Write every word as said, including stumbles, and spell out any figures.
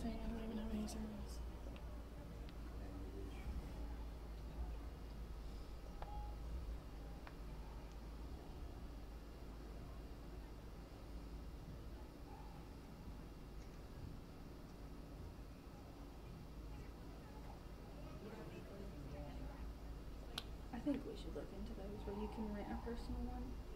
thing. I don't even have any zeros. I think we should look into those where you can rent a personal one.